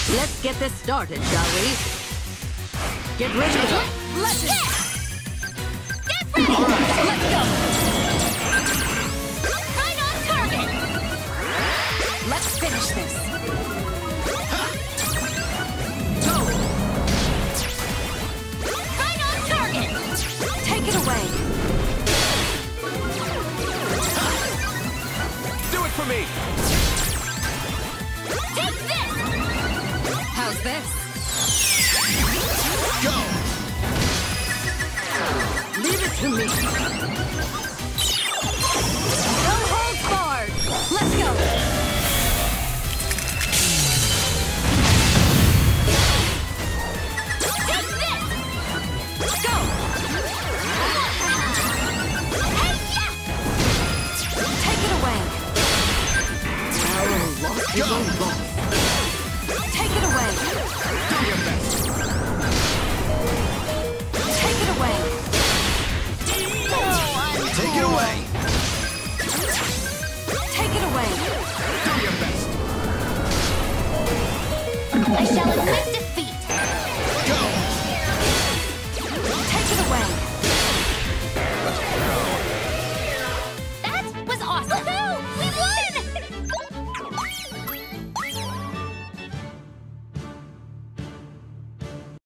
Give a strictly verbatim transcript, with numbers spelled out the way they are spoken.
Let's get this started, shall we? Get ready to go. Let's get ready. All right. Let's go. Right on target. Let's finish this. Go. Right on target. Take it away. Do it for me. Take this. How's this? Go. Leave it to me. No holds barred. Let's go. Take this. Go. Hey, yeah. Take it away. Our loss is a loss. Take it away. Do your best. Take it away. Take it away. Take it away. Do your best. I shall inflict